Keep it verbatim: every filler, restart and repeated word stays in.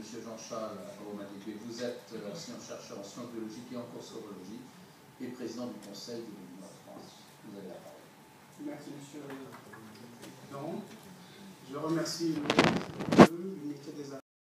Jean-Charles Aromadébé. Vous êtes enseignant-chercheur en sciences biologiques et en coursologie et président du Conseil de l'Union de France. Vous avez la parole. Merci, Monsieur le Président. Je remercie l'Unité des